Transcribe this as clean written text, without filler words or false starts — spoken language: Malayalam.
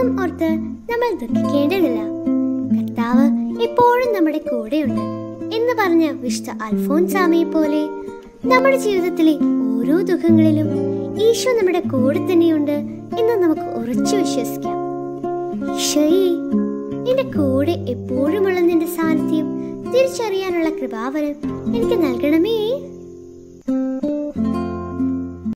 ഭാരം ഓർത്ത് നമ്മൾ ദുഃഖിക്കേണ്ടതില്ല. കർത്താവ് എപ്പോഴും നമ്മുടെ കൂടെയുണ്ട് എന്ന് പറഞ്ഞ വിശുദ്ധ അൽഫോൻസാമയെ പോലെ നമ്മുടെ ജീവിതത്തിലെ ഓരോ ദുഃഖങ്ങളിലും ഈശോ നമ്മുടെ കൂടെ തന്നെയുണ്ട് എന്ന് നമുക്ക് ഉറച്ചു വിശ്വസിക്കാം. ഈശോയെ, നിന്റെ കൂടെ എപ്പോഴുമുള്ള നിന്റെ സാന്നിധ്യം തിരിച്ചറിയാനുള്ള കൃപാവരം എനിക്ക് നൽകണമേ.